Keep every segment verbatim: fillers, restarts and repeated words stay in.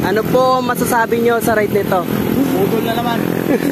Ano po masasabi nyo sa ride nito? Budol na naman.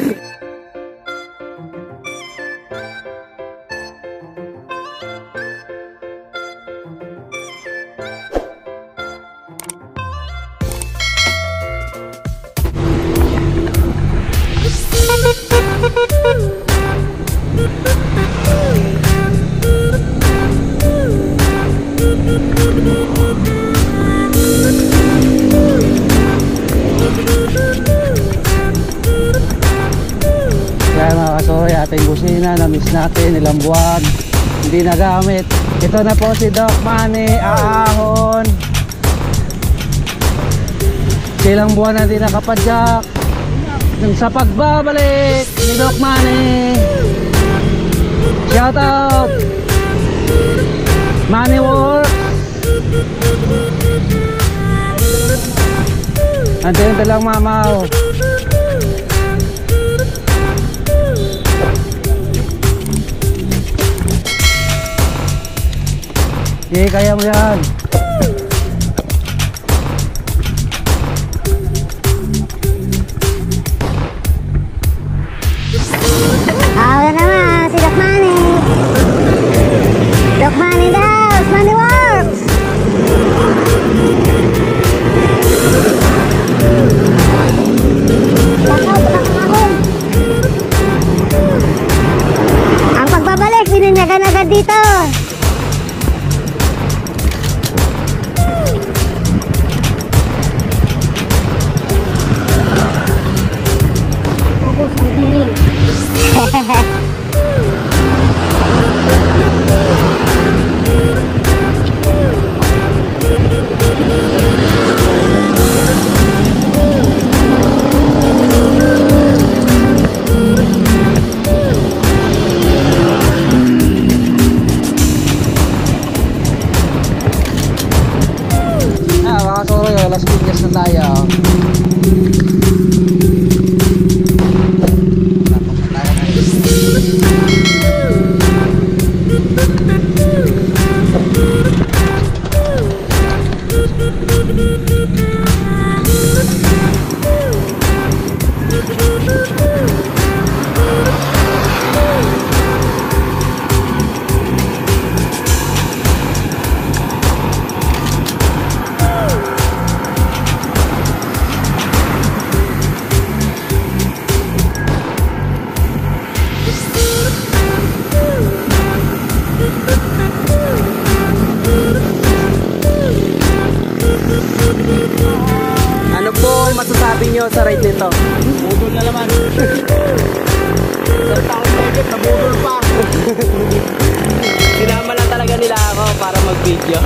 Kaya mga kasuroy, ating busina na miss natin ilang buwan hindi nagamit. Ito na po si Doc Manny Ahon. Ilang buwan na hindi nakapadyak sa pagbabalik ni Doc Manny. Shout out Manny Works. Andiyan ito lang mamaw. Sige, kaya mo yan. Ako na naman, si Doc Manny. Doc Manny daw, Manny Works. Ang pagbabalik, bininyagan agad dito. Las Piñas na tayo. Ano po masasabi nyo sa ride nito? Budol na naman. Isang taon na ikot, nabudol pa. Sinama lang talaga nila ako para mag-video.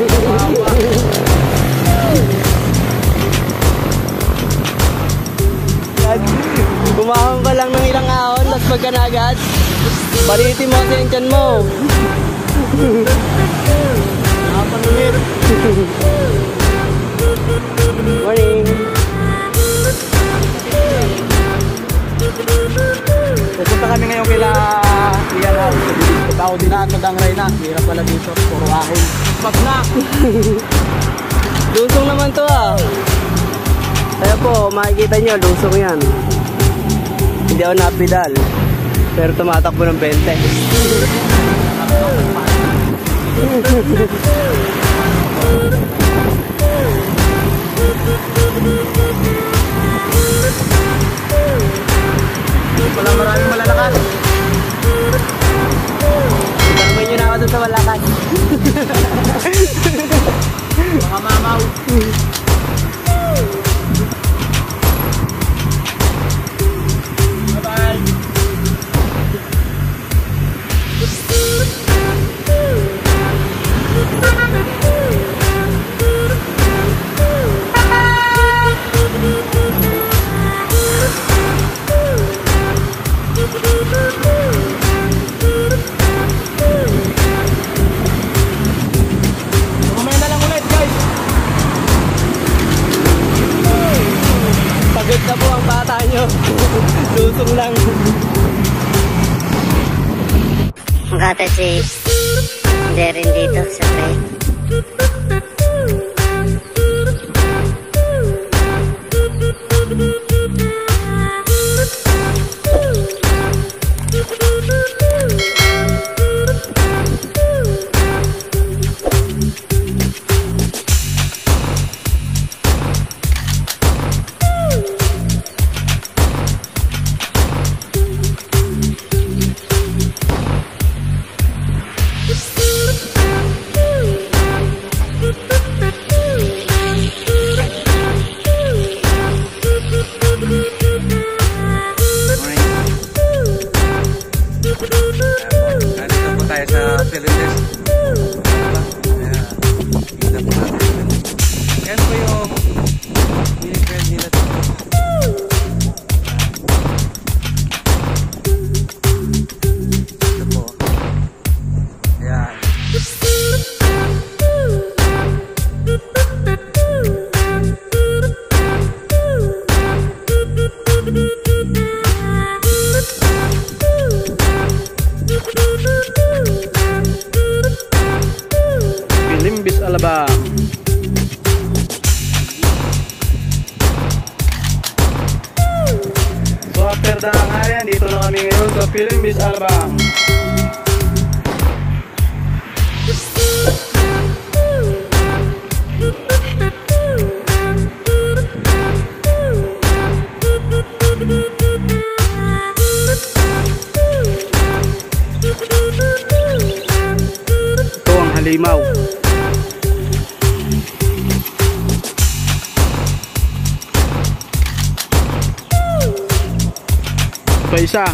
Bumahon ka lang ng ilang ahon, tapos pagka na agad, balitin mo sa tiyan mo. Nakapanungir. Morning. Pupunta kami ngayon kila Ian House. Tao din na ito dang Reyna. Hirap pala dito. Puro ahon. Pag na. Lusong naman to ah. Kaya po, makikita nyo, lusong yan. Hindi ako napidal. Pero tumatakbo ng bente. Wala maraming malalakas. Damay nyo na ako dun sa malakas. Mga mamaw. Bye-bye. Mamaya na lang ulit, guys. Pagod na po ang bata nyo. Lusong lang. Magkatasi, hindi rin dito sa train. Magandang harian, dito na kami ngayon sa Feeling Miss Alabang. Ito ang halimaw. Pa isa.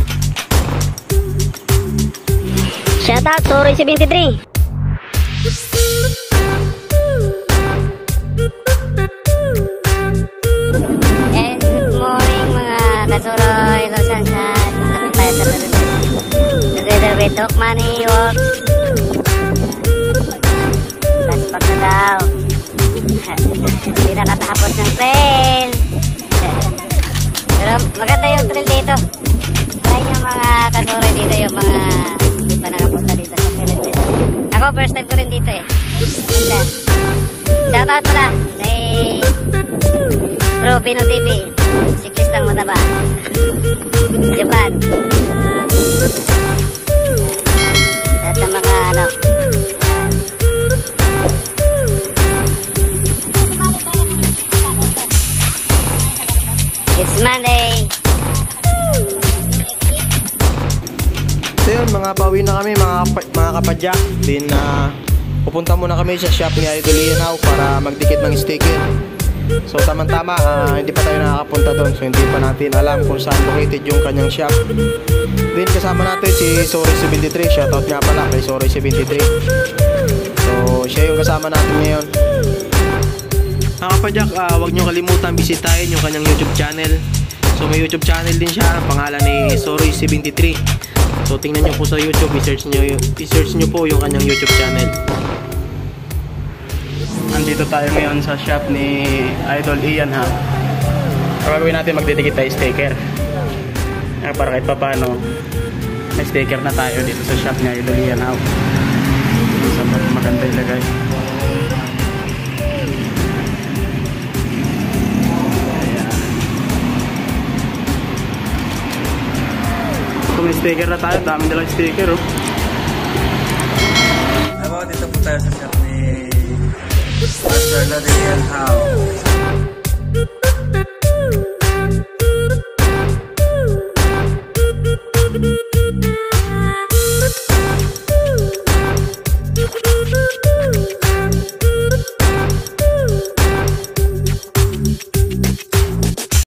Shout out to Roy seventy-three. And good morning mga kasuroy, losansan. Together with Doc Money Works. Last pack na daw. Hindi nakatapos ng trail. Pero maganda yung trail dito. Ayun yung mga kasuroy dito, yung mga hindi pa nakapunta dito sa Philippines. Ako first time ko rin dito eh. Ganda. Shout out pala kay Pro Pino T V, siklistang mataba, Japan. At sa mga ano, it's Monday. So yun, mga pauwi na kami mga, mga kapadyak. Din na uh, pupunta muna kami sa shop ni Idol Ian How para magdikit ng sticker. So tama-tama, uh, hindi pa tayo nakakapunta doon. So hindi pa natin alam kung saan located yung kanyang shop. Din kasama natin si Sorry seventy-three. Shoutout nga pala kay Sorry seventy-three. So siya yung kasama natin ngayon. Mga kapadyak, uh, huwag nyo kalimutan bisitahin yung kanyang YouTube channel. So may YouTube channel din siya, ang pangalan ni Sorry seventy-three. So tingnan nyo po sa YouTube, i-search nyo, i-search nyo po yung kanyang YouTube channel. Nandito tayo ngayon sa shop ni Idol Ian ha. Ang gagawin natin, magdidikit tayo sticker. Kaya para kahit pa paano, may sticker na tayo dito sa shop ni Idol Ian ha. So maganda ilagay. May sticker na tayo, dami nilang sticker oh. Ako, dito po tayo sa shop ni Master Ian How.